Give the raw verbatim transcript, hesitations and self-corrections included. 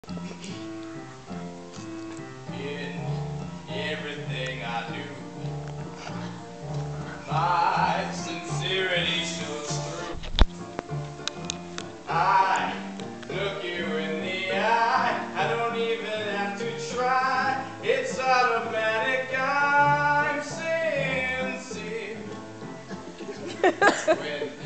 In everything I do, my sincerity shows through. I look you in the eye, I don't even have to try. It's automatic, I'm sincere. When